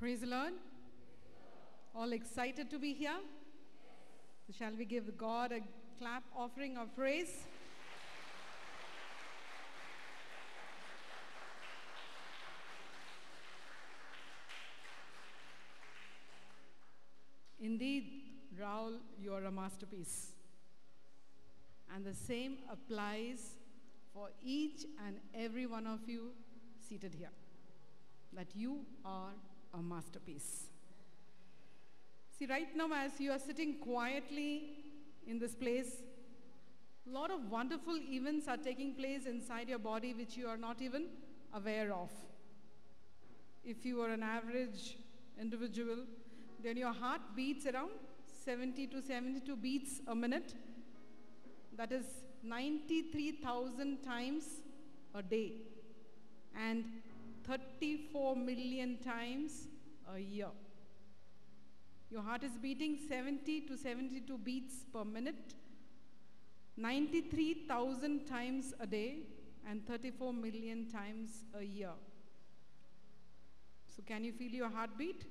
Praise the Lord. All excited to be here? So shall we give God a clap offering of praise? Indeed, Raul, you are a masterpiece. And the same applies for each and every one of you seated here, that you are a masterpiece. See, right now as you are sitting quietly in this place, a lot of wonderful events are taking place inside your body which you are not even aware of. If you are an average individual, then your heart beats around 70 to 72 beats a minute. That is 93,000 times a day and 34 million times a year. Your heart is beating 70 to 72 beats per minute, 93,000 times a day and 34 million times a year. So can you feel your heartbeat?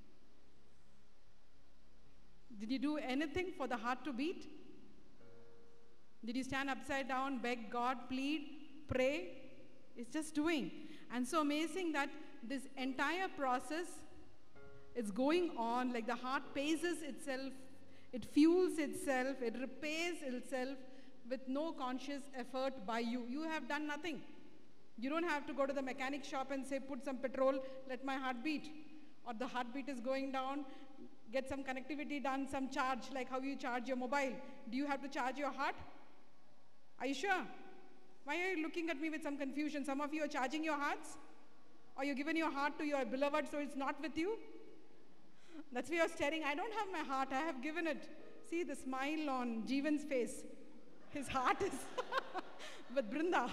Did you do anything for the heart to beat? Did you stand upside down, beg God, plead, pray? It's just doing. And so amazing that this entire process is going on, like the heart paces itself, it fuels itself, it repairs itself with no conscious effort by you. You have done nothing. You don't have to go to the mechanic shop and say, put some petrol, let my heart beat. Or the heartbeat is going down, get some connectivity done, some charge, like how you charge your mobile. Do you have to charge your heart? Are you sure? Why are you looking at me with some confusion? Some of you are charging your hearts? Or you've given your heart to your beloved so it's not with you? That's why you're staring. I don't have my heart, I have given it. See the smile on Jeevan's face. His heart is with Brinda.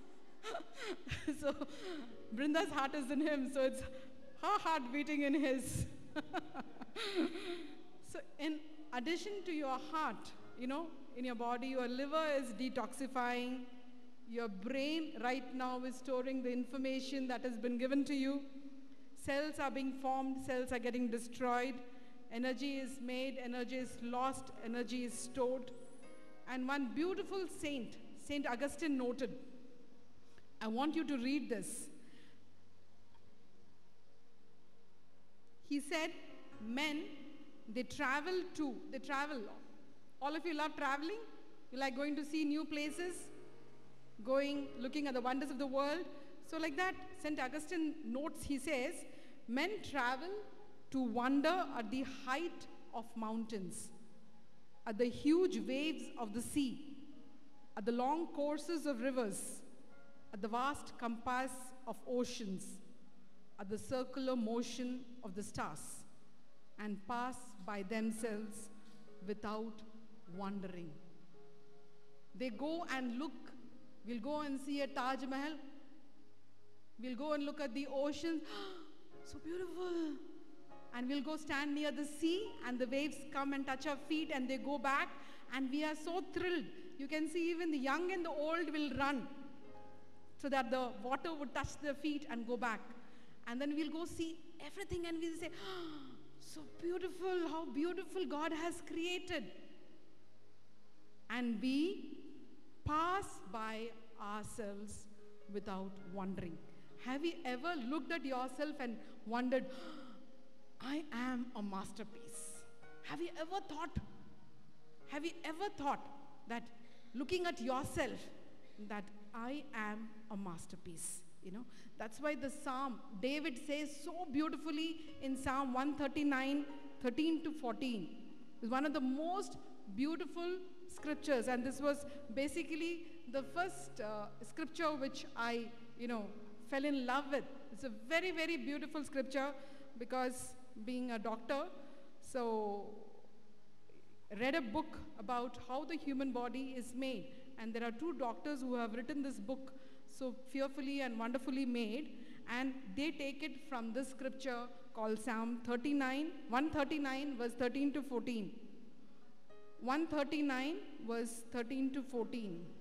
So Brinda's heart is in him, so it's her heart beating in his. So in addition to your heart, in your body, your liver is detoxifying. Your brain right now is storing the information that has been given to you. Cells are being formed, cells are getting destroyed. Energy is made, energy is lost, energy is stored. And one beautiful saint, Saint Augustine noted, I want you to read this. He said, men, they travel. All of you love traveling? You like going to see new places? Looking at the wonders of the world? So like that, St. Augustine notes, he says, men travel to wonder at the height of mountains, at the huge waves of the sea, at the long courses of rivers, at the vast compass of oceans, at the circular motion of the stars, and pass by themselves without wondering. They go and look. We'll go and see a Taj Mahal. We'll go and look at the ocean. So beautiful. And we'll go stand near the sea and the waves come and touch our feet and they go back and we are so thrilled. You can see even the young and the old will run so that the water would touch their feet and go back. And then we'll go see everything and we'll say, so beautiful, how beautiful God has created. And we pass by ourselves without wondering. Have you ever looked at yourself and wondered, I am a masterpiece? Have you ever thought that looking at yourself, that I am a masterpiece? That's why the Psalm, David says so beautifully in Psalm 139, 13 to 14. It's one of the most beautiful scriptures, and this was basically the first scripture which I, fell in love with. It's a very, very beautiful scripture because being a doctor, so read a book about how the human body is made, and there are two doctors who have written this book so fearfully and wonderfully made, and they take it from this scripture called Psalm 139 verse 13 to 14. 139 verse 13 to 14.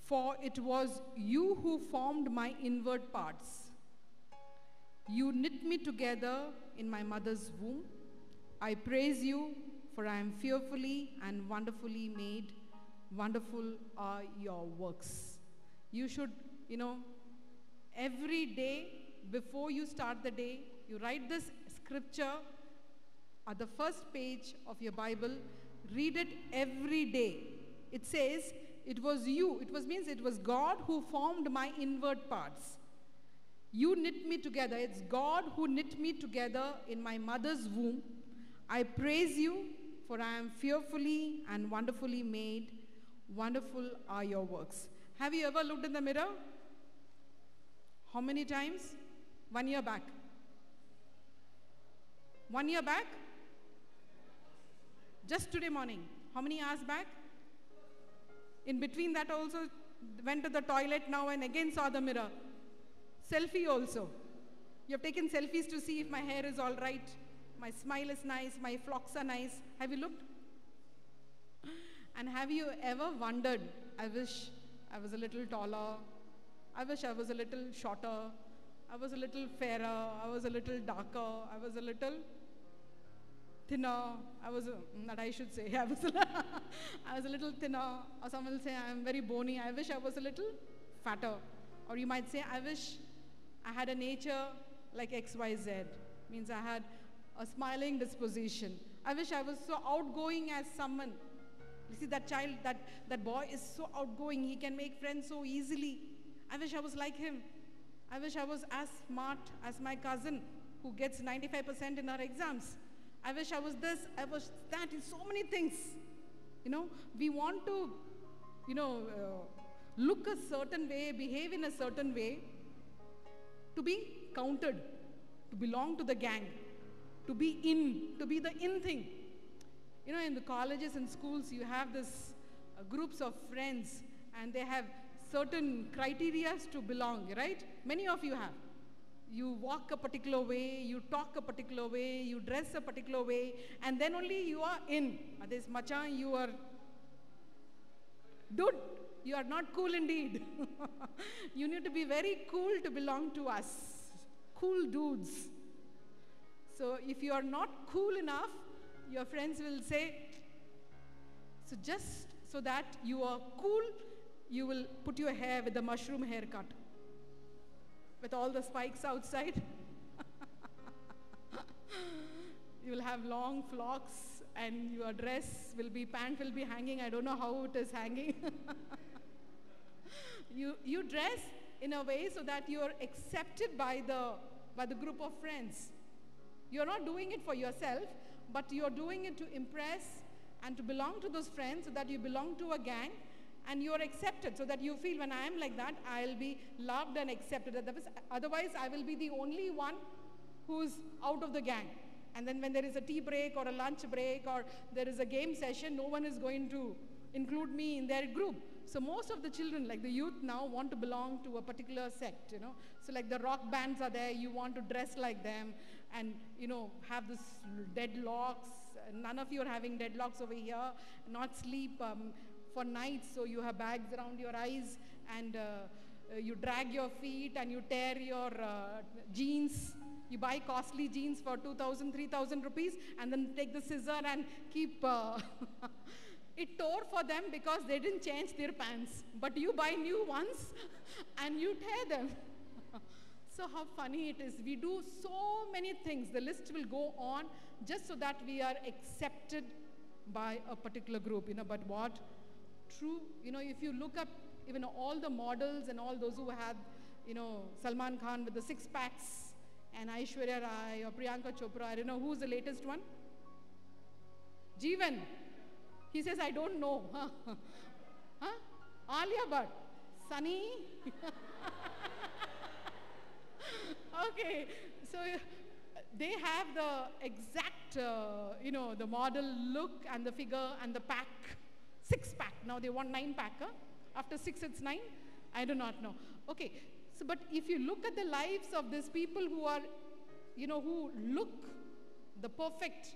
For it was you who formed my inward parts. You knit me together in my mother's womb. I praise you, for I am fearfully and wonderfully made. Wonderful are your works. You should, every day before you start the day, you write this scripture at the first page of your Bible. Read it every day. It says, it was you. Means it was God who formed my inward parts. You knit me together. It's God who knit me together in my mother's womb. I praise you, for I am fearfully and wonderfully made. Wonderful are your works. Have you ever looked in the mirror? How many times? 1 year back. 1 year back? Just today morning. How many hours back? In between that also went to the toilet now and again saw the mirror. Selfie also. You have taken selfies to see if my hair is all right, my smile is nice, my flocks are nice. Have you looked? And have you ever wondered, I wish I was a little taller, I wish I was a little shorter, I was a little fairer, I was a little darker, I was a little thinner, that I should say, I was a little thinner, or someone will say I am very bony, I wish I was a little fatter. Or you might say, I wish I had a nature like XYZ, means I had a smiling disposition. I wish I was so outgoing as someone. You see, that child, that boy is so outgoing, he can make friends so easily. I wish I was like him. I wish I was as smart as my cousin who gets 95% in her exams. I wish I was this, I was that, in so many things. We want to, look a certain way, behave in a certain way, to be counted, to belong to the gang, to be the in thing. In the colleges and schools, you have this groups of friends, and they have certain criteria to belong, right? Many of you have. You walk a particular way, you talk a particular way, you dress a particular way, and then only you are in. Others, machan, you are dude. You are not cool indeed. You need to be very cool to belong to us. Cool dudes. So if you are not cool enough, your friends will say, so just so that you are cool, you will put your hair with the mushroom haircut, with all the spikes outside. You will have long flocks, and your pant will be hanging. I don't know how it is hanging. You dress in a way so that you are accepted by the group of friends. You're not doing it for yourself, but you're doing it to impress and to belong to those friends, so that you belong to a gang and you're accepted, so that you feel, when I am like that, I'll be loved and accepted. Otherwise, I will be the only one who's out of the gang. And then when there is a tea break or a lunch break or there is a game session, no one is going to include me in their group. So most of the children, like the youth now, want to belong to a particular sect, So like the rock bands are there, you want to dress like them and, have this deadlocks. None of you are having deadlocks over here. Not sleep for nights, so you have bags around your eyes, and you drag your feet and you tear your jeans. You buy costly jeans for 2,000, 3,000 rupees and then take the scissor and keep... It tore for them because they didn't change their pants. But you buy new ones and you tear them. So how funny it is. We do so many things. The list will go on just so that we are accepted by a particular group. But what? True, if you look up even all the models and all those who have, Salman Khan with the 6 packs and Aishwarya Rai or Priyanka Chopra, I don't know who's the latest one. Jeevan. He says, I don't know. Huh? Alia Bhatt. Sunny. Okay. So they have the exact, the model look and the figure and the pack. 6-pack. Now they want 9-pack. Huh? After 6, it's 9. I do not know. Okay. So, but if you look at the lives of these people who are, who look the perfect,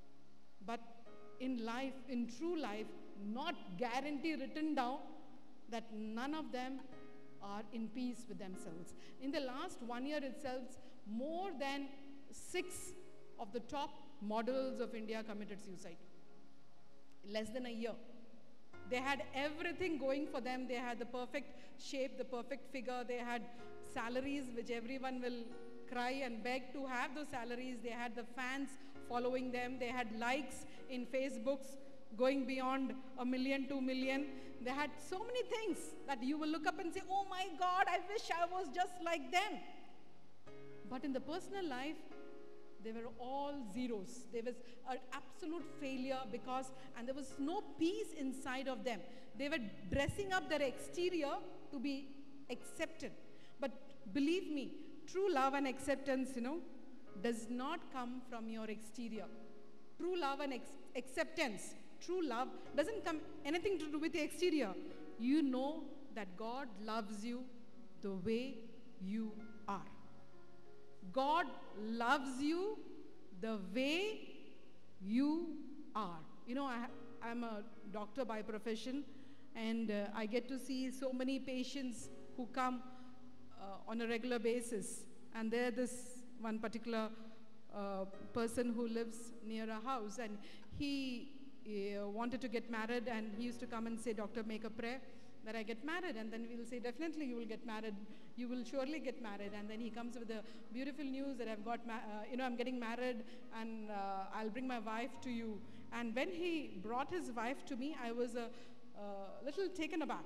but in life, in true life, not guarantee written down, that none of them are in peace with themselves. In the last 1 year itself, more than 6 of the top models of India committed suicide. Less than a year. They had everything going for them. They had the perfect shape, the perfect figure. They had salaries which everyone will cry and beg to have those salaries. They had the fans following them. They had likes in Facebooks going beyond 1 million, 2 million. They had so many things that you will look up and say, oh my God, I wish I was just like them. But in the personal life, they were all zeros. There was an absolute failure and there was no peace inside of them. They were dressing up their exterior to be accepted. But believe me, true love and acceptance, does not come from your exterior. True love and acceptance, true love doesn't come anything to do with the exterior. You know that God loves you the way you are. God loves you the way you are. I'm a doctor by profession, and I get to see so many patients who come on a regular basis. And there's this one particular person who lives near a house, and he wanted to get married, and he used to come and say, Doctor, make a prayer that I get married. And then we'll say, definitely you will get married. You will surely get married. And then he comes with the beautiful news that I'm getting married, and I'll bring my wife to you. And when he brought his wife to me, I was a little taken aback.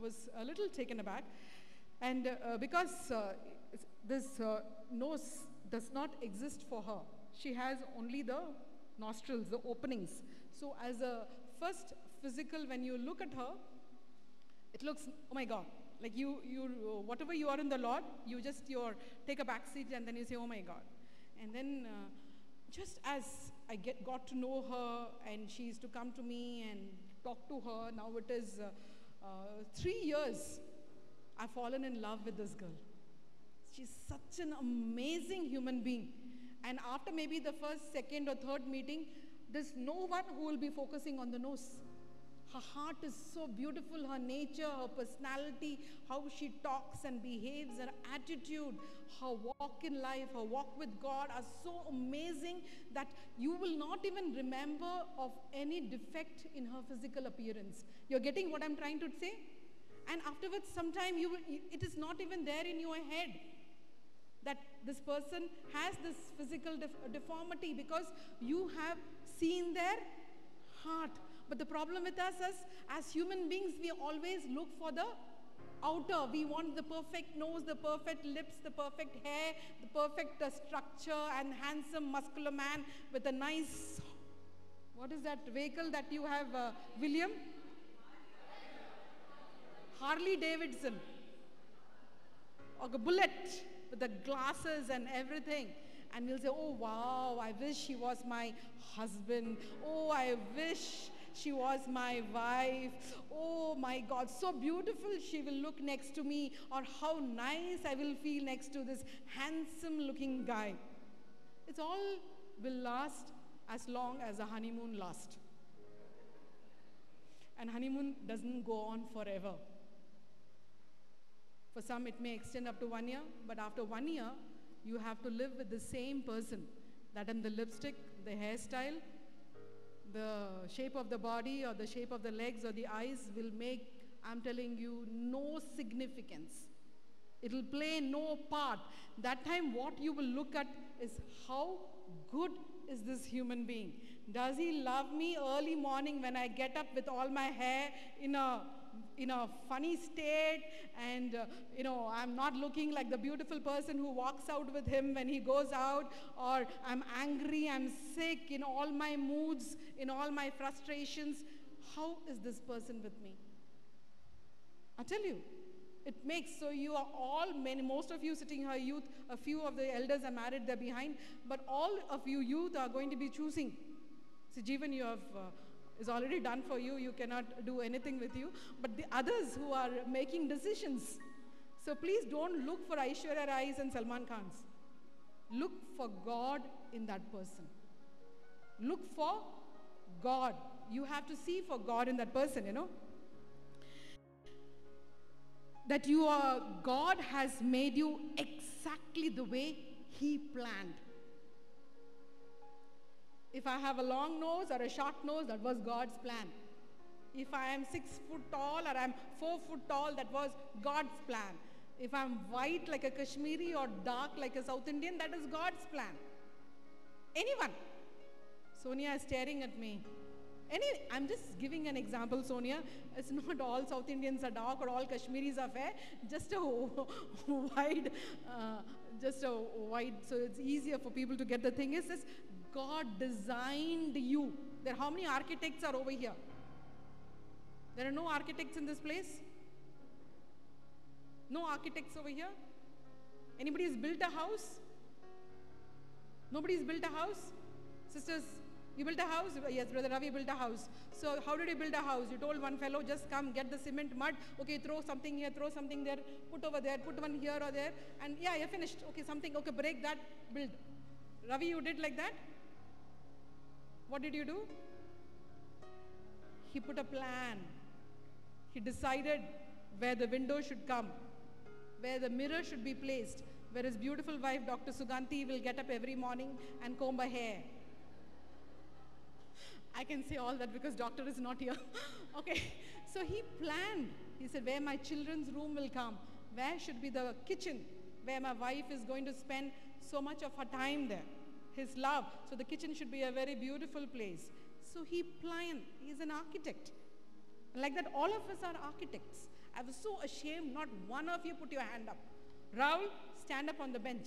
And because this nose does not exist for her. She has only the nostrils, the openings. So as a first physical, when you look at her, it looks, oh my God, like you whatever you are in the Lord, you take a back seat and then you say, oh my God. And then just as I got to know her, and she used to come to me and talk to her, now it is 3 years, I've fallen in love with this girl. She's such an amazing human being. And after maybe the first, second or third meeting, there's no one who will be focusing on the nose. Her heart is so beautiful, her nature, her personality, how she talks and behaves, her attitude, her walk in life, her walk with God are so amazing that you will not even remember of any defect in her physical appearance. You're getting what I'm trying to say? And afterwards, sometime it is not even there in your head that this person has this physical deformity, because you have seen their heart. But the problem with us is, as human beings, we always look for the outer. We want the perfect nose, the perfect lips, the perfect hair, the perfect structure, and handsome, muscular man with a nice, what is that vehicle that you have, William? Harley Davidson. Or a bullet with the glasses and everything. And we'll say, oh wow, I wish she was my husband. Oh, I wish she was my wife. Oh my God, so beautiful she will look next to me, or how nice I will feel next to this handsome looking guy. It's all will last as long as a honeymoon lasts. And honeymoon doesn't go on forever. For some it may extend up to 1 year, but after 1 year, you have to live with the same person. That in the lipstick, the hairstyle, the shape of the body, or the shape of the legs or the eyes will make, I'm telling you, no significance. It will play no part. That time what you will look at is how good is this human being. Does he love me early morning when I get up with all my hair in a funny state, and I'm not looking like the beautiful person who walks out with him when he goes out, or I'm angry, I'm sick, in all my moods, in all my frustrations. How is this person with me? I tell you, it makes, so you are all, most of you sitting here youth, a few of the elders are married, they're behind, but all of you youth are going to be choosing. See, Jeevan, you have is already done for you. You cannot do anything with you. But the others who are making decisions, so please don't look for Aishwarya Rai's and Salman Khan's. Look for God in that person. Look for God. You have to see for God in that person, That God has made you exactly the way He planned. If I have a long nose or a short nose, that was God's plan. If I am 6 foot tall or I am 4 foot tall, that was God's plan. If I am white like a Kashmiri or dark like a South Indian, that is God's plan. Anyone? Sonia is staring at me. I'm just giving an example, Sonia. It's not all South Indians are dark or all Kashmiris are fair. Just a wide, so it's easier for people to get. The thing is this, God designed you. How many architects are over here? There are no architects in this place? No architects over here? Anybody has built a house? Nobody's built a house? Sisters, you built a house? Yes, Brother Ravi built a house. So how did you build a house? You told one fellow, just come, get the cement, mud. Okay, throw something here, throw something there, put over there, put one here or there. And yeah, you're finished. Okay, something, okay, break that, build. Ravi, you did like that? What did you do? He put a plan. He decided where the window should come, where the mirror should be placed, where his beautiful wife, Dr. Suganti, will get up every morning and comb her hair. I can say all that because doctor is not here. Okay, so he planned. He said, where my children's room will come, where should be the kitchen, where my wife is going to spend so much of her time there, his love. So the kitchen should be a very beautiful place. So he planned. He's an architect. Like that, all of us are architects. I was so ashamed, not one of you put your hand up. Raul, stand up on the bench.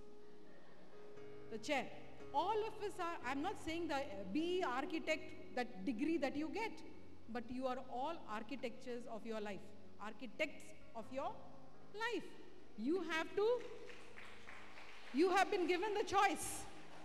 The chair. All of us are, I'm not saying the be architect, that degree that you get, but you are all architectures of your life. Architects of your life. You have been given the choice.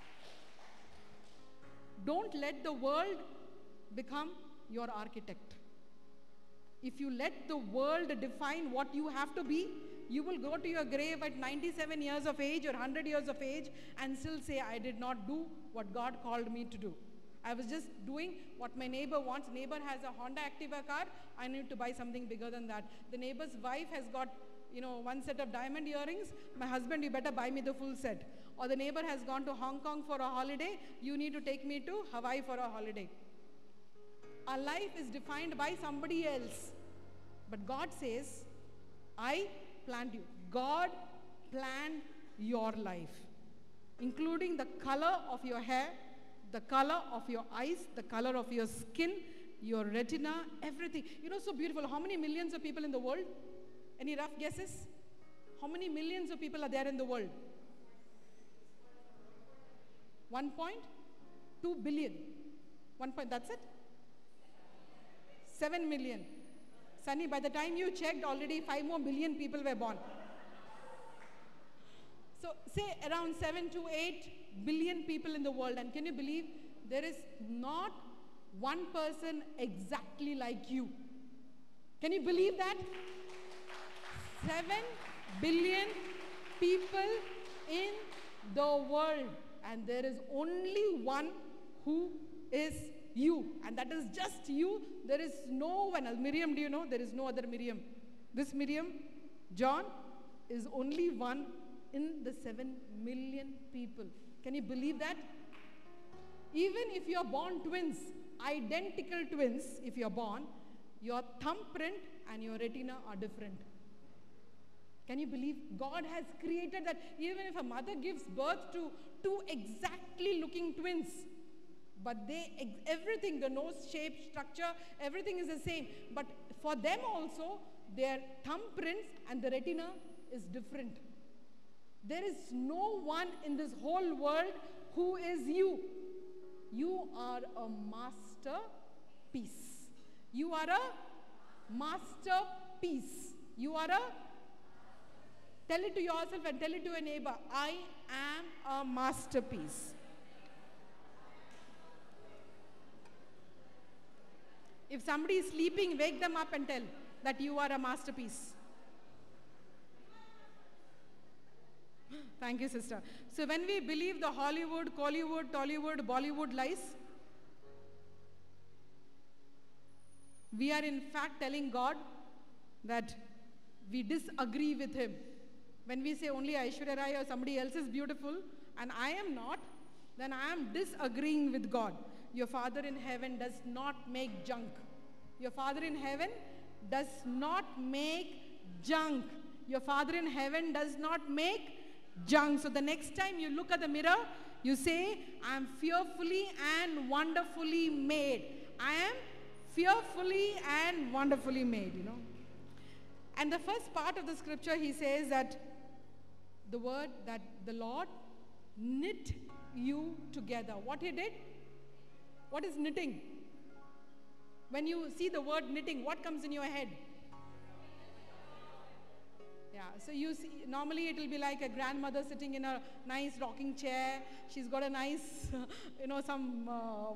Don't let the world become your architect. If you let the world define what you have to be, you will go to your grave at 97 years of age or 100 years of age and still say, I did not do what God called me to do. I was just doing what my neighbor wants. Neighbor has a Honda Activa car. I need to buy something bigger than that. The neighbor's wife has got, one set of diamond earrings. My husband, you better buy me the full set. Or the neighbor has gone to Hong Kong for a holiday. You need to take me to Hawaii for a holiday. Our life is defined by somebody else. But God says, I planned you. God planned your life, including the color of your hair, the color of your eyes, the color of your skin, your retina, everything. So beautiful. How many millions of people in the world? Any rough guesses? How many millions of people are there in the world? 1.2 billion. That's it? 7 million. Sunny, by the time you checked, already 5 more billion people were born. So say around 7 to 8 billion people in the world. And can you believe there is not one person exactly like you? Can you believe that? 7 billion people in the world. And there is only one who is you. And that is just you. There is no one else. Miriam, do you know? There is no other Miriam. This Miriam, John, is only one in the 7 million people. Can you believe that? Even if you are born twins, identical twins, if you are born, your thumbprint and your retina are different. Can you believe God has created that? Even if a mother gives birth to 2 exactly looking twins, but everything, the nose shape, structure, everything is the same. But for them also, their thumbprints and the retina is different. There is no one in this whole world who is you. You are a masterpiece. You are a masterpiece. You are a, tell it to yourself and tell it to a neighbor, I am a masterpiece. If somebody is sleeping, wake them up and tell that you are a masterpiece. Thank you, sister. So when we believe the Hollywood, Collywood, Tollywood, Bollywood lies, we are in fact telling God that we disagree with him. When we say only Aishwarya Rai or somebody else is beautiful and I am not, then I am disagreeing with God. Your Father in heaven does not make junk. Your Father in heaven does not make junk. Your Father in heaven does not make junk. So the next time you look at the mirror, you say, I am fearfully and wonderfully made. I am fearfully and wonderfully made, you know. And the first part of the scripture, he says that the word that the Lord knit you together. What he did? What is knitting? When you see the word knitting, what comes in your head? Yeah, so you see, normally it will be like a grandmother sitting in a nice rocking chair. She's got a nice, some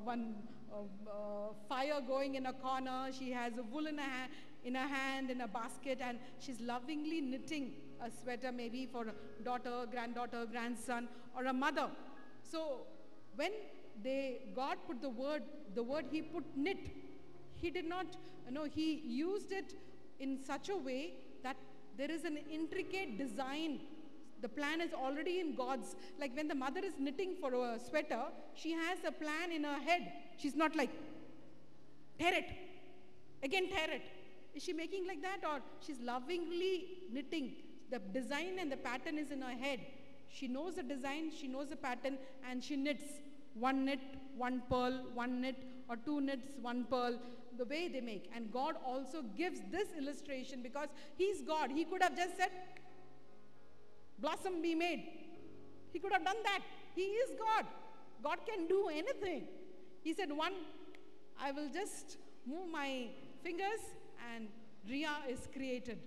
fire going in a corner. She has a wool in her hand, in a basket, and she's lovingly knitting a sweater maybe for a daughter, granddaughter, grandson, or a mother. So when God put the word he put knit. He did not, he used it in such a way that there is an intricate design. The plan is already in God's. Like when the mother is knitting for a sweater, she has a plan in her head. She's not like, tear it, again tear it. Is she making like that, or she's lovingly knitting? The design and the pattern is in her head. She knows the design, she knows the pattern, and she knits. One knit, one pearl, one knit, or two knits, one pearl, the way they make. And God also gives this illustration because he's God. He could have just said, blossom be made. He could have done that. He is God. God can do anything. He said, I will just move my fingers and Ria is created.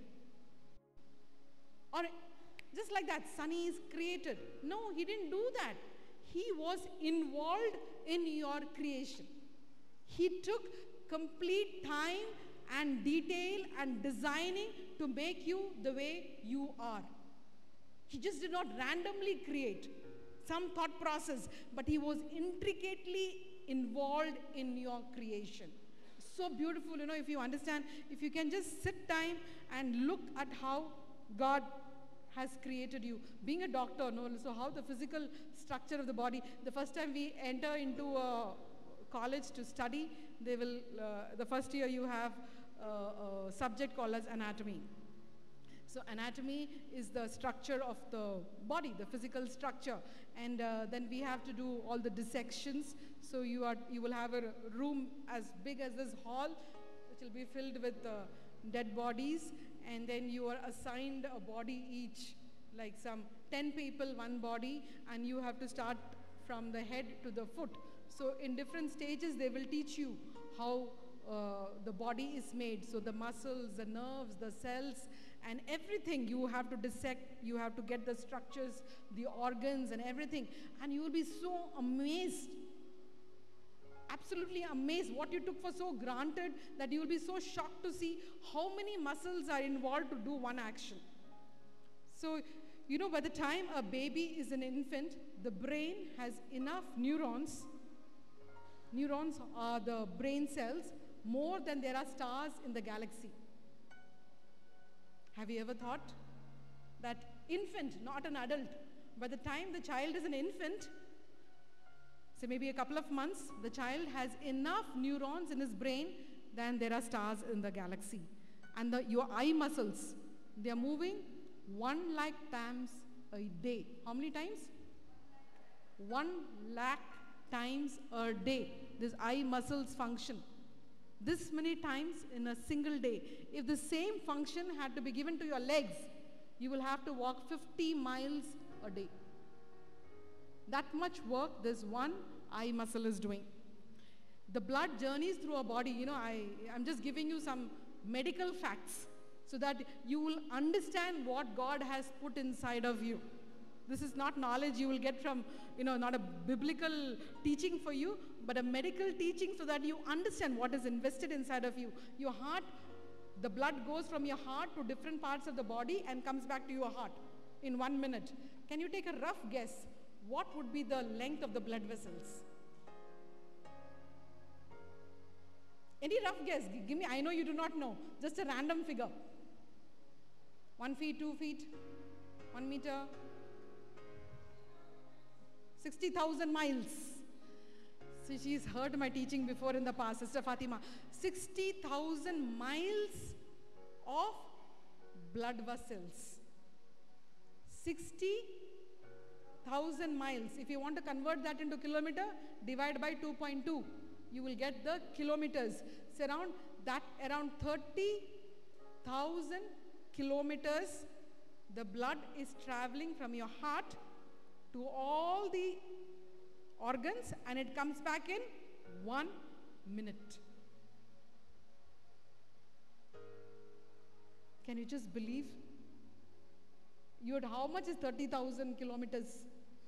Or just like that, Sunny is created. No, he didn't do that. He was involved in your creation. He took complete time and detail and designing to make you the way you are. He just did not randomly create some thought process, but he was intricately involved in your creation. So beautiful, if you understand, if you can just sit time and look at how God has created you. Being a doctor, so how the physical structure of the body. The first time we enter into a college to study, they will, the first year you have a subject called as anatomy. So anatomy is the structure of the body, the physical structure. And then we have to do all the dissections. So you will have a room as big as this hall, which will be filled with dead bodies. And then you are assigned a body each, like some 10 people, one body, and you have to start from the head to the foot. So in different stages, they will teach you how the body is made. So the muscles, the nerves, the cells, and everything you have to dissect. You have to get the structures, the organs, and everything. And you will be so amazed, absolutely amazed, what you took for so granted, that you will be so shocked to see how many muscles are involved to do one action. So, by the time a baby is an infant, the brain has enough neurons. Neurons are the brain cells, more than there are stars in the galaxy. Have you ever thought that infant, not an adult, by the time the child is an infant, so maybe a couple of months, the child has enough neurons in his brain than there are stars in the galaxy. And your eye muscles, they are moving 1 lakh times a day. How many times? 1 lakh times a day. These eye muscles function. This many times in a single day. If the same function had to be given to your legs, you will have to walk 50 miles a day. That much work this one eye muscle is doing. The blood journeys through our body. I'm just giving you some medical facts so that you will understand what God has put inside of you. This is not knowledge you will get from, not a biblical teaching for you, but a medical teaching so that you understand what is invested inside of you. Your heart, the blood goes from your heart to different parts of the body and comes back to your heart in 1 minute. Can you take a rough guess? What would be the length of the blood vessels? Any rough guess? Give me, I know you do not know. Just a random figure. 1 feet, 2 feet, 1 meter, 60,000 miles. So she's heard my teaching before in the past, Sister Fatima. 60,000 miles of blood vessels. 60,000 miles. If you want to convert that into kilometer, divide by 2.2. You will get the kilometers. So around 30,000 kilometers, the blood is traveling from your heart to all the organs, and it comes back in 1 minute. Can you just believe? How much is 30,000 kilometers?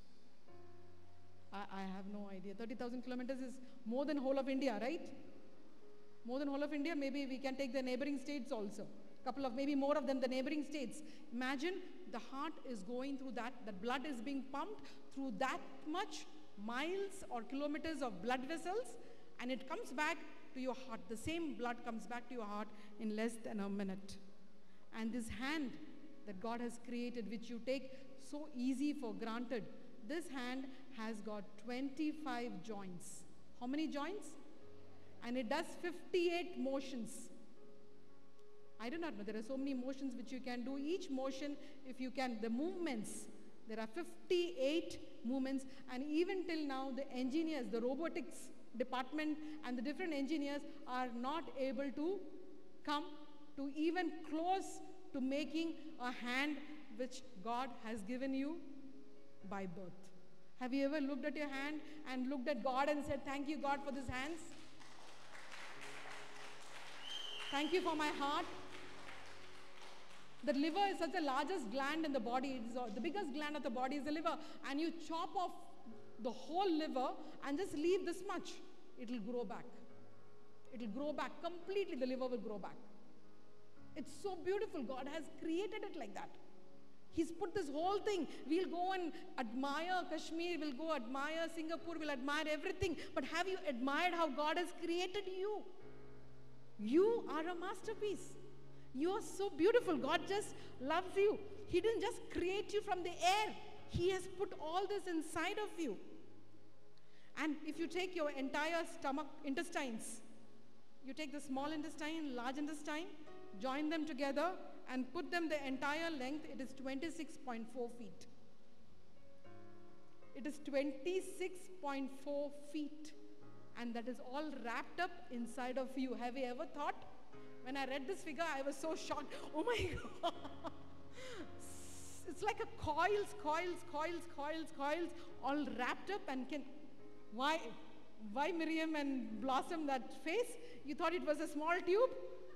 I have no idea. 30,000 kilometers is more than whole of India, right? More than whole of India. Maybe we can take the neighboring states also. Couple of, maybe more of them, the neighboring states. Imagine the heart is going through that blood is being pumped through that much miles or kilometers of blood vessels, and it comes back to your heart. The same blood comes back to your heart in less than a minute. And this hand that God has created, which you take so easy for granted, this hand has got 25 joints. How many joints? And it does 58 motions. I do not know, there are so many motions which you can do. Each motion, if you can, the movements, there are 58 movements, and even till now the engineers, the robotics department and the different engineers are not able to come to even close to making a hand which God has given you by birth. Have you ever looked at your hand and looked at God and said, thank you, God, for these hands? Thank you for my heart. The liver is such the largest gland in the body. The biggest gland of the body is the liver. And you chop off the whole liver and just leave this much. It will grow back. It will grow back completely. The liver will grow back. It's so beautiful. God has created it like that. He's put this whole thing. We'll go and admire Kashmir. We'll go admire Singapore. We'll admire everything. But have you admired how God has created you? You are a masterpiece. You are so beautiful. God just loves you. He didn't just create you from the air. He has put all this inside of you. And if you take your entire stomach, intestines, you take the small intestine, large intestine, join them together and put them the entire length, it is 26.4 feet. It is 26.4 feet. And that is all wrapped up inside of you. Have you ever thought? When I read this figure, I was so shocked. Oh my God. It's like a coils, all wrapped up, and why Miriam and Blossom that face? You thought it was a small tube?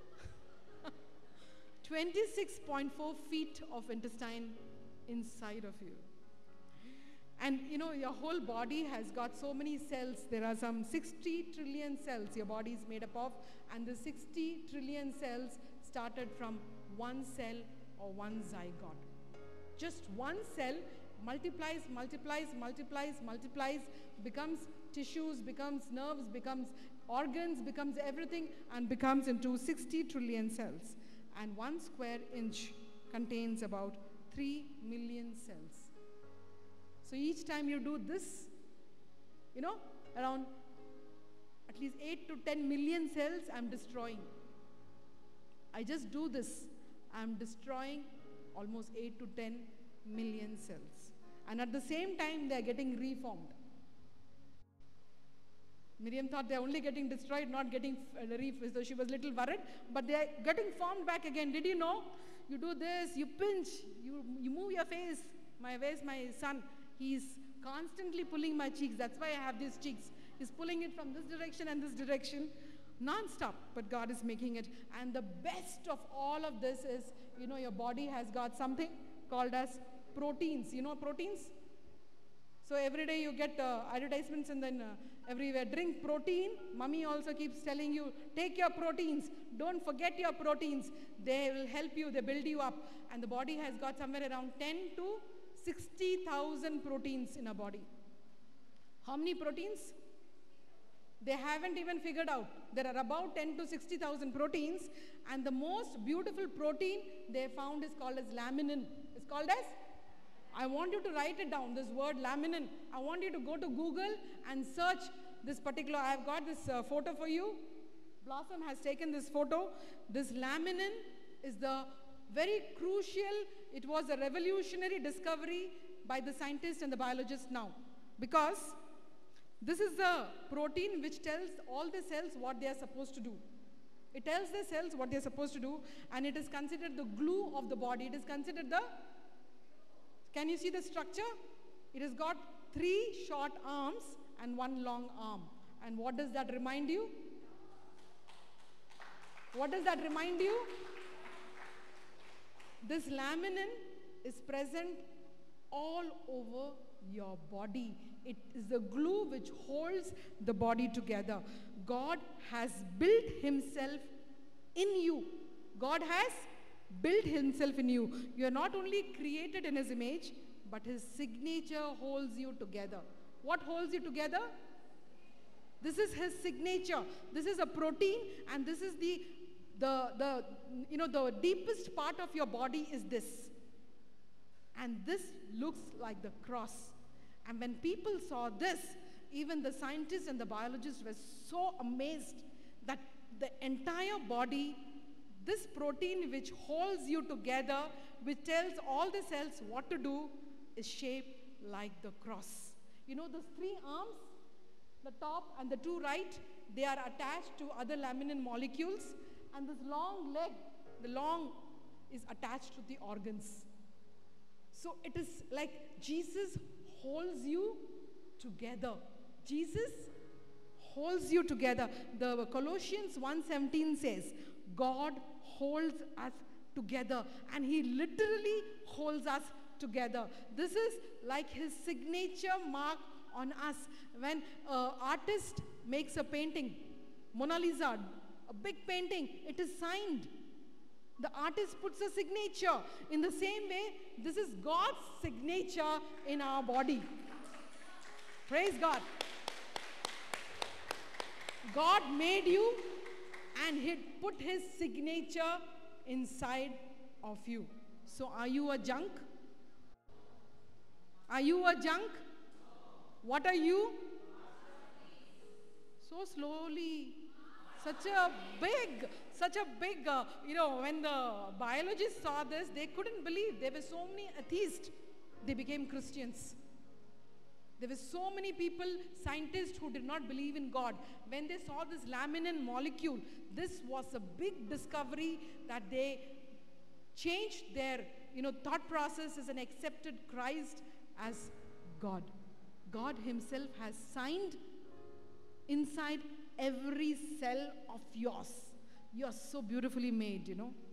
26.4 feet of intestine inside of you. And you know, your whole body has got so many cells. There are some 60 trillion cells your body is made up of, and the 60 trillion cells started from one cell or one zygote. Just one cell multiplies, becomes tissues, becomes nerves, becomes organs, becomes everything, and becomes into 60 trillion cells. And 1 square inch contains about 3 million cells. So each time you do this, you know, around at least 8 to 10 million cells I'm destroying. I just do this, I'm destroying almost 8 to 10 million cells. And at the same time, they're getting reformed. Miriam thought they're only getting destroyed, not getting reformed, so she was a little worried, but they're getting formed back again. Did you know? You do this, you pinch, you move your face. Where's my son? He's constantly pulling my cheeks. That's why I have these cheeks. He's pulling it from this direction and this direction, non-stop, but God is making it. And the best of all of this is, you know, your body has got something called as proteins. You know proteins? So every day you get advertisements and then everywhere, drink protein. Mummy also keeps telling you, take your proteins. Don't forget your proteins. They will help you. They build you up. And the body has got somewhere around 10 to 60,000 proteins in a body. How many proteins? They haven't even figured out. There are about 10 to 60,000 proteins, and the most beautiful protein they found is called as laminin. It's called as, I want you to write it down, this word laminin. I want you to go to Google and search this particular, I have got this photo for you. Blossom has taken this photo. This laminin is the very crucial, it was a revolutionary discovery by the scientists and the biologists now. Because this is the protein which tells all the cells what they are supposed to do. It tells the cells what they are supposed to do, and it is considered the glue of the body. It is considered the, can you see the structure? It has got 3 short arms and 1 long arm. And what does that remind you? What does that remind you? This laminin is present all over your body. It is the glue which holds the body together. God has built himself in you. God has built himself in you. You are not only created in his image, but his signature holds you together. What holds you together? This is his signature. This is a protein, and this is the deepest part of your body is this. And this looks like the cross. And when people saw this, even the scientists and the biologists were so amazed that the entire body, this protein which holds you together, which tells all the cells what to do, is shaped like the cross. You know those 3 arms, the top and the 2 right, they are attached to other laminin molecules, and this long leg, the long is attached to the organs. So it is like Jesus holds you together. Jesus holds you together. The Colossians 1:17 says, God holds us together, and he literally holds us together. This is like his signature mark on us. When an artist makes a painting, Mona Lisa, a big painting, it is signed. The artist puts a signature. In the same way, this is God's signature in our body. Praise God. God made you, and he put his signature inside of you. So are you a junk? Are you a junk? What are you? So slowly. Such a big, when the biologists saw this, they couldn't believe. There were so many atheists. They became Christians. There were so many people, scientists, who did not believe in God. When they saw this laminin molecule, this was a big discovery that they changed their, thought processes and accepted Christ as God. God himself has signed inside every cell of yours. You are so beautifully made,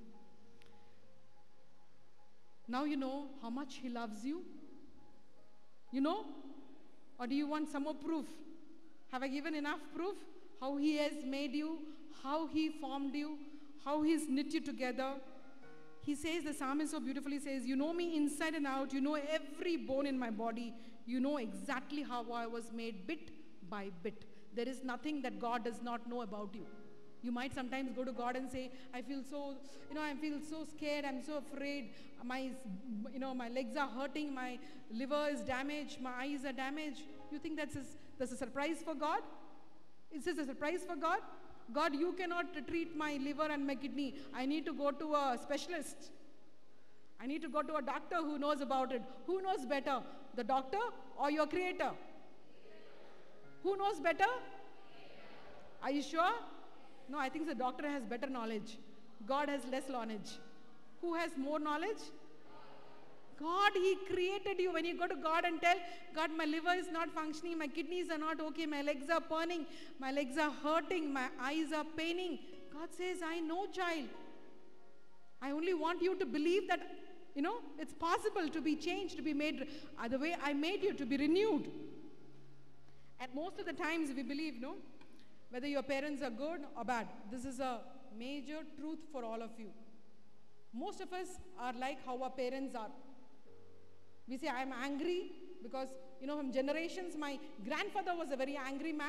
Now you know how much he loves you. You know? Or do you want some more proof? Have I given enough proof? How he has made you, how he formed you, how he's knit you together. He says, the psalmist so beautifully says, you know me inside and out. You know every bone in my body. You know exactly how I was made bit by bit. There is nothing that God does not know about you. You might sometimes go to God and say, I feel so scared, I'm so afraid, my legs are hurting, my liver is damaged, my eyes are damaged. You think that's a surprise for God? Is this a surprise for God? God, you cannot treat my liver and my kidney. I need to go to a specialist. I need to go to a doctor who knows about it. Who knows better, the doctor or your creator? Who knows better? Are you sure? No, I think the doctor has better knowledge. God has less knowledge. Who has more knowledge? God, he created you. When you go to God and tell, God, my liver is not functioning, my kidneys are not okay, my legs are burning, my legs are hurting, my eyes are paining. God says, I know, child. I only want you to believe that, it's possible to be changed, to be made the way I made you, to be renewed. And most of the times we believe, whether your parents are good or bad. This is a major truth for all of you. Most of us are like how our parents are. We say, I am angry because, from generations, my grandfather was a very angry man.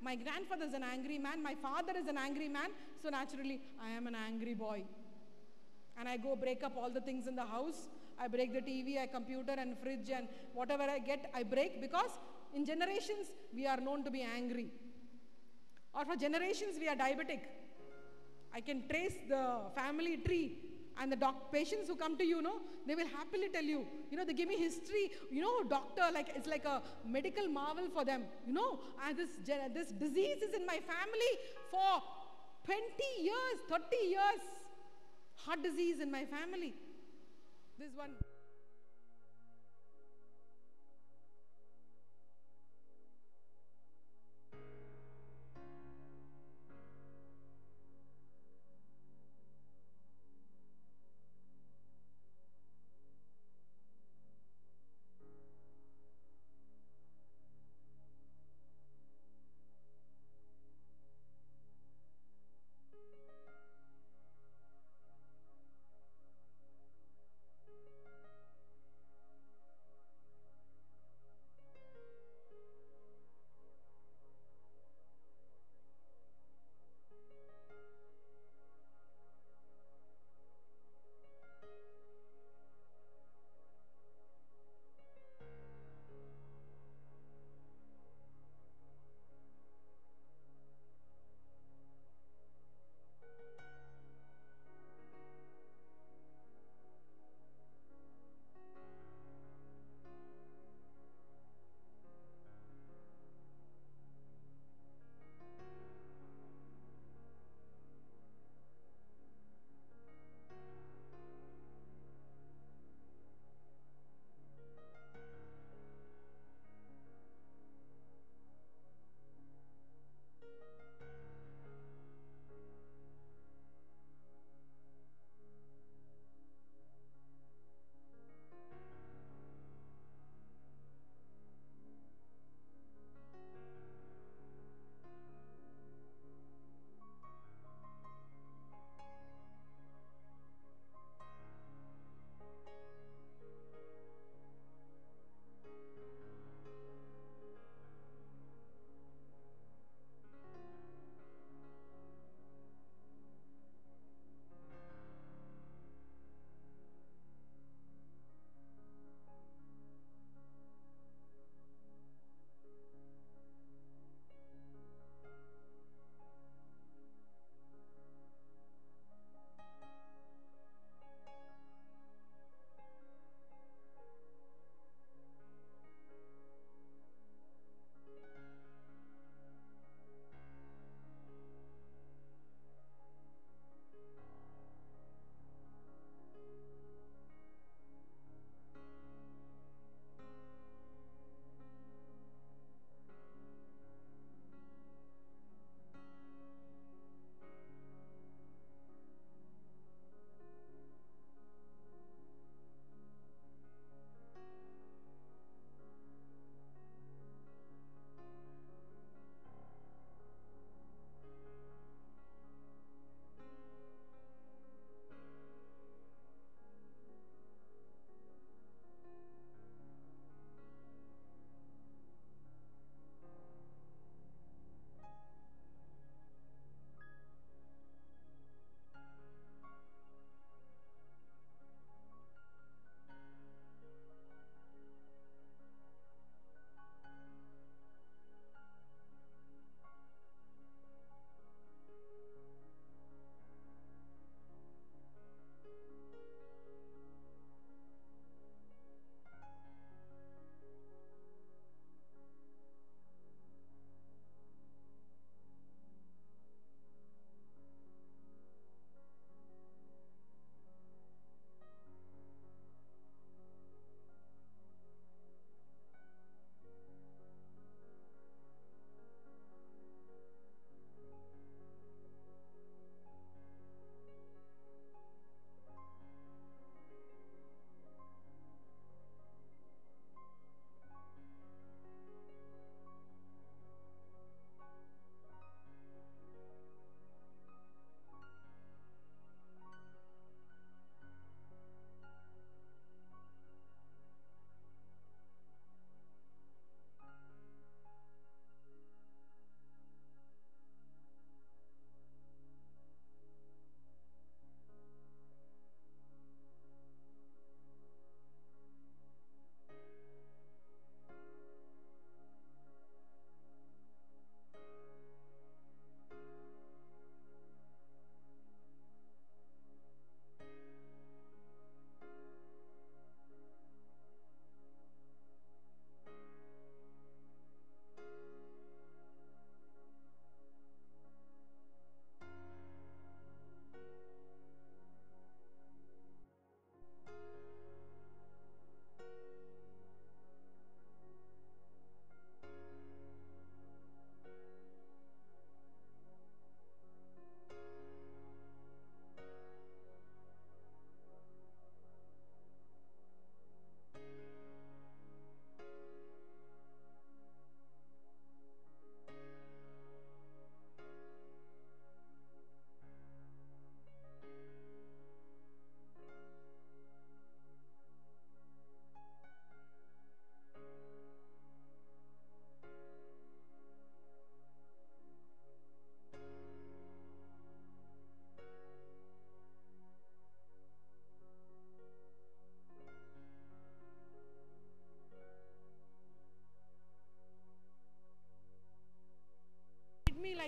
My grandfather is an angry man. My father is an angry man. So naturally, I am an angry boy. And I go break up all the things in the house. I break the TV, computer and fridge and whatever I get, I break, because in generations, we are known to be angry. Or for generations, we are diabetic. I can trace the family tree, and the patients who come to you, they will happily tell you, they give me history, doctor, like it's like a medical marvel for them, and this disease is in my family for 20 years, 30 years, heart disease in my family. This one.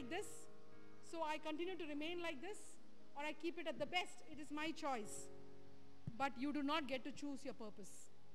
like this, so I continue to remain like this, or I keep it at the best. It is my choice. But you do not get to choose your purpose.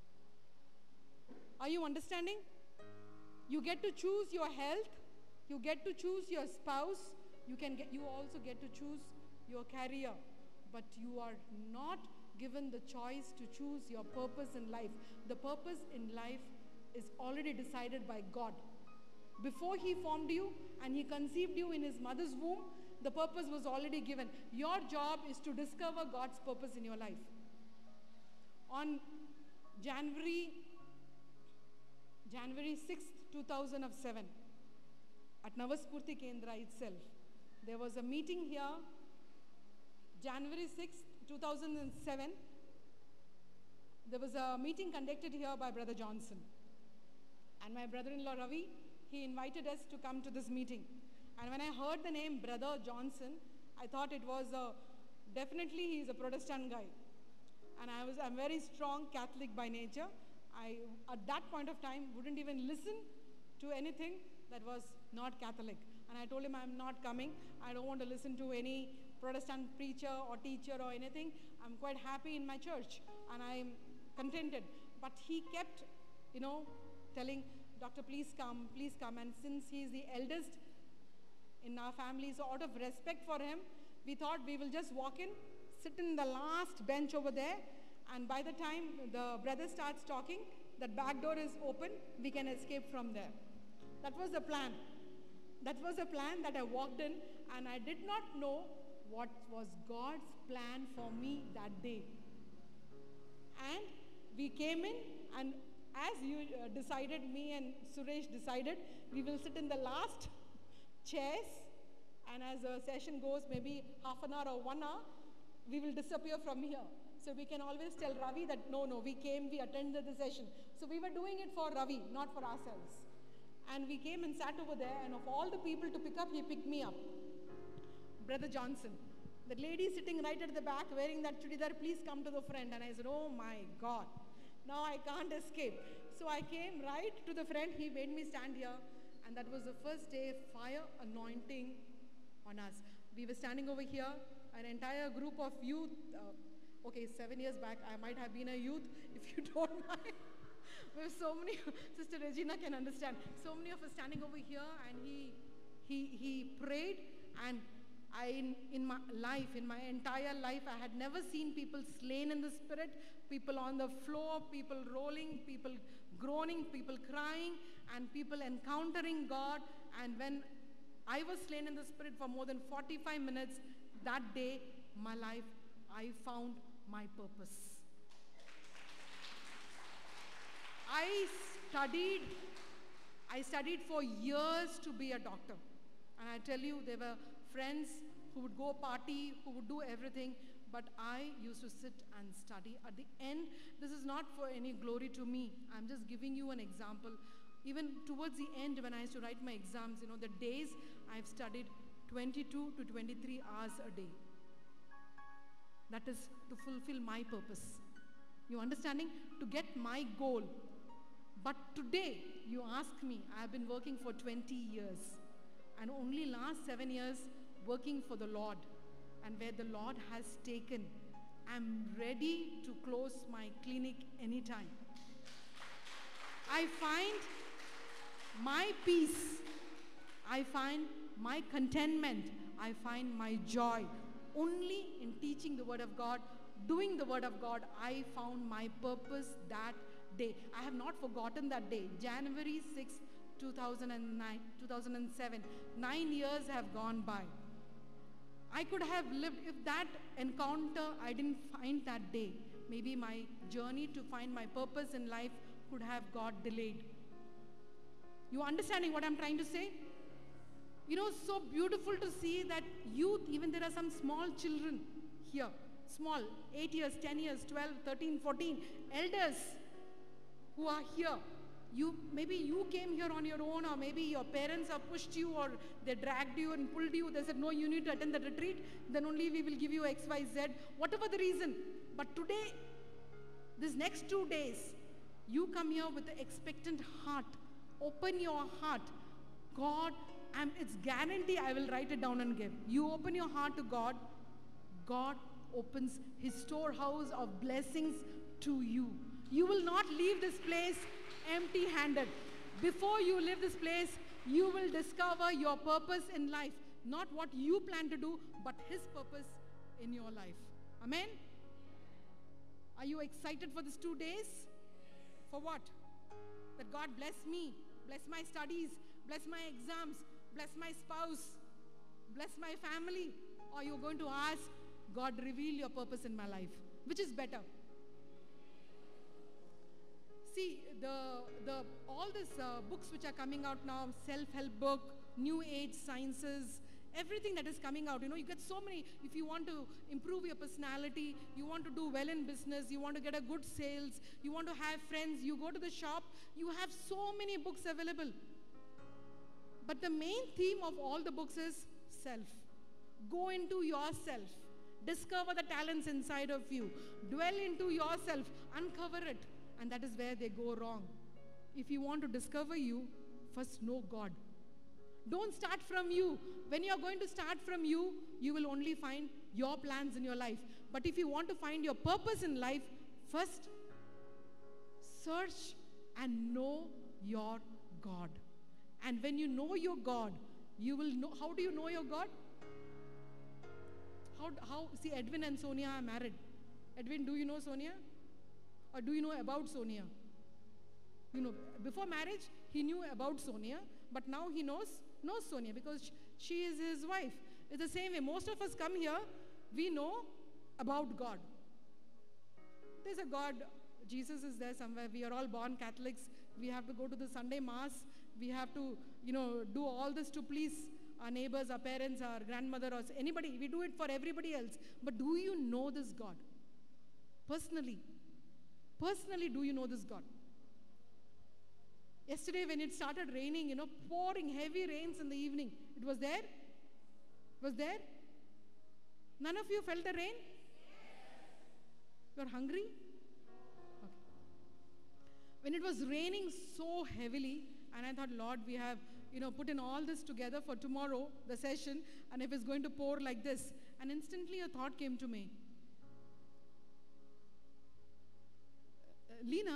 Are you understanding? You get to choose your health, you get to choose your spouse, you also get to choose your career, but you are not given the choice to choose your purpose in life. The purpose in life is already decided by God. Before He formed you and He conceived you in His mother's womb, the purpose was already given. Your job is to discover God's purpose in your life. On January 6th, 2007, at Navaspurti Kendra itself, there was a meeting here. January 6th, 2007, there was a meeting conducted here by Brother Johnson. And my brother-in-law Ravi, he invited us to come to this meeting. And when I heard the name Brother Johnson, I thought it was definitely he's a Protestant guy. And I'm very strong Catholic by nature. I, at that point of time, wouldn't even listen to anything that was not Catholic. And I told him, I'm not coming. I don't want to listen to any Protestant preacher or teacher or anything. I'm quite happy in my church and I'm contented. But he kept, telling, Doctor, please come, please come. And since he's the eldest in our family, so out of respect for him, we thought we will just walk in, sit in the last bench over there, and by the time the brother starts talking, that back door is open, we can escape from there. That was the plan. That was a plan that I walked in, and I did not know what was God's plan for me that day. And we came in, and as you decided, me and Suresh decided, we will sit in the last chairs, and as the session goes, maybe half an hour or 1 hour, we will disappear from here. So we can always tell Ravi that, no, we came, we attended the session. So we were doing it for Ravi, not for ourselves. And we came and sat over there, and of all the people to pick up, he picked me up. Brother Johnson. The lady sitting right at the back wearing that chudidar, please come to the front. And I said, oh my God, now I can't escape. So I came right to the front, he made me stand here. And that was the first day fire anointing on us. We were standing over here, an entire group of youth. 7 years back, I might have been a youth, if you don't mind. There were so many, Sister Regina can understand, so many of us standing over here, and he prayed, and in my entire life, I had never seen people slain in the spirit, people on the floor, people rolling, people groaning, people crying, and people encountering God. And when I was slain in the spirit for more than 45 minutes, that day, my life, I found my purpose. I studied for years to be a doctor. And I tell you, there were friends who would go party, who would do everything, but I used to sit and study. At the end, this is not for any glory to me. I'm just giving you an example. Even towards the end, when I used to write my exams, the days I've studied 22 to 23 hours a day. That is to fulfill my purpose. You understanding? To get my goal. But today, you ask me, I have been working for 20 years. And only last 7 years, working for the Lord. And where the Lord has taken, I'm ready to close my clinic anytime. I find my peace. I find my contentment. I find my joy. Only in teaching the Word of God, doing the Word of God, I found my purpose that day. I have not forgotten that day. January 6, 2007. 9 years have gone by. I could have lived, if that encounter I didn't find that day, maybe my journey to find my purpose in life could have got delayed. You understanding what I'm trying to say? So beautiful to see that youth, even there are some small children here, small, 8 years, 10 years, 12, 13, 14, elders who are here. Maybe you came here on your own, or maybe your parents have pushed you, or they dragged you and pulled you. They said, no, you need to attend the retreat, then only we will give you X, Y, Z, whatever the reason. But today, these next 2 days, you come here with an expectant heart. Open your heart. God It's guarantee I will write it down and give. You open your heart to God, God opens His storehouse of blessings to you. You will not leave this place empty-handed. Before you leave this place, you will discover your purpose in life. Not what you plan to do, but His purpose in your life. Amen? Are you excited for these 2 days? For what? That God bless me, bless my studies, bless my exams, bless my spouse, bless my family. Or you're going to ask, God, reveal your purpose in my life. Which is better? See, all these books which are coming out now, self-help book, new age sciences, everything that is coming out, you get so many. If you want to improve your personality, you want to do well in business, you want to get a good sales, you want to have friends, you go to the shop, you have so many books available. But the main theme of all the books is self. Go into yourself. Discover the talents inside of you. Dwell into yourself. Uncover it. And that is where they go wrong. If you want to discover you, first know God. Don't start from you. When you are going to start from you, you will only find your plans in your life. But if you want to find your purpose in life, first search and know your God. And when you know your God, you will know. How do you know your God? See, Edwin and Sonia are married. Edwin, do you know Sonia? Or do you know about Sonia? Before marriage, he knew about Sonia, but now he knows Sonia because she is his wife. It's the same way. Most of us come here, we know about God. There's a God. Jesus is there somewhere. We are all born Catholics. We have to go to the Sunday Mass. We have to, do all this to please our neighbors, our parents, our grandmother, or anybody. We do it for everybody else. But do you know this God? Personally, do you know this God? Yesterday when it started raining, pouring heavy rains in the evening, it was there? Was there? None of you felt the rain? You're hungry? Okay. When it was raining so heavily, and I thought, Lord, we have, put in all this together for tomorrow, the session, and if it's going to pour like this, and instantly a thought came to me. Lena,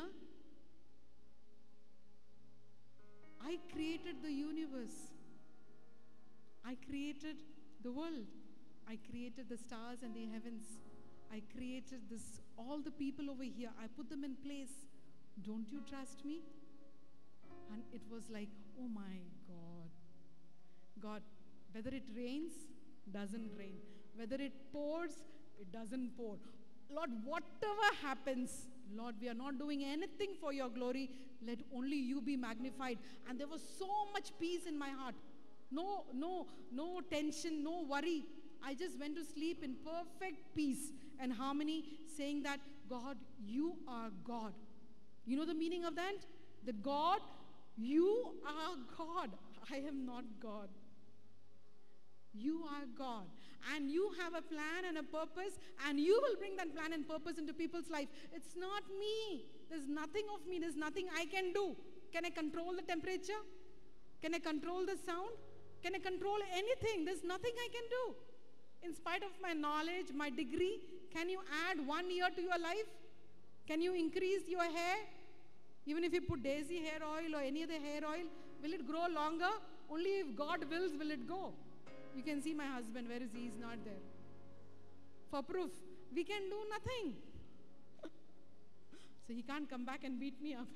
I created the universe. I created the world. I created the stars and the heavens. I created all the people over here. I put them in place. Don't you trust me? And it was like, oh my God. God, whether it rains, doesn't rain. Whether it pours, it doesn't pour. Lord, whatever happens, Lord, we are not doing anything for your glory. Let only you be magnified. And there was so much peace in my heart. No tension, no worry. I just went to sleep in perfect peace and harmony, saying that, God, you are God. You know the meaning of that? That God, you are God. I am not God. You are God. And you have a plan and a purpose, and you will bring that plan and purpose into people's life. It's not me. There's nothing of me. There's nothing I can do. Can I control the temperature? Can I control the sound? Can I control anything? There's nothing I can do. In spite of my knowledge, my degree, can you add 1 year to your life? Can you increase your hair? Even if you put daisy hair oil or any other hair oil, will it grow longer? Only if God wills will it go. You can see my husband. Where is he? He's not there. For proof, we can do nothing. So he can't come back and beat me up.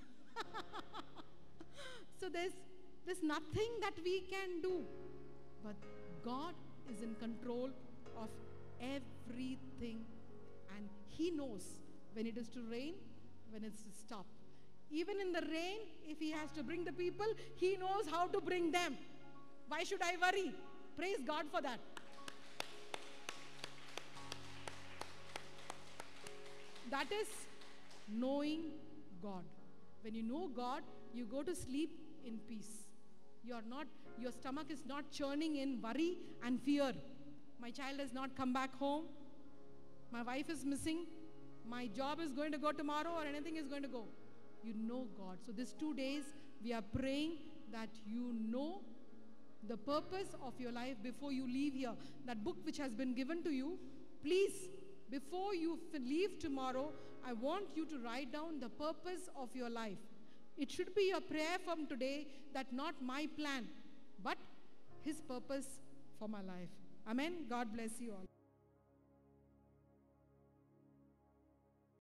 So there's nothing that we can do. But God is in control of everything. And He knows when it is to rain, when it's to stop. Even in the rain, if He has to bring the people, He knows how to bring them. Why should I worry? Praise God for that. That is knowing God. When you know God, you go to sleep in peace. Your stomach is not churning in worry and fear. My child has not come back home. My wife is missing. My job is going to go tomorrow, or anything is going to go. You know God. So these 2 days, we are praying that you know the purpose of your life before you leave here. That book which has been given to you, please, before you leave tomorrow, I want you to write down the purpose of your life. It should be your prayer from today that not my plan, but His purpose for my life. Amen. God bless you all.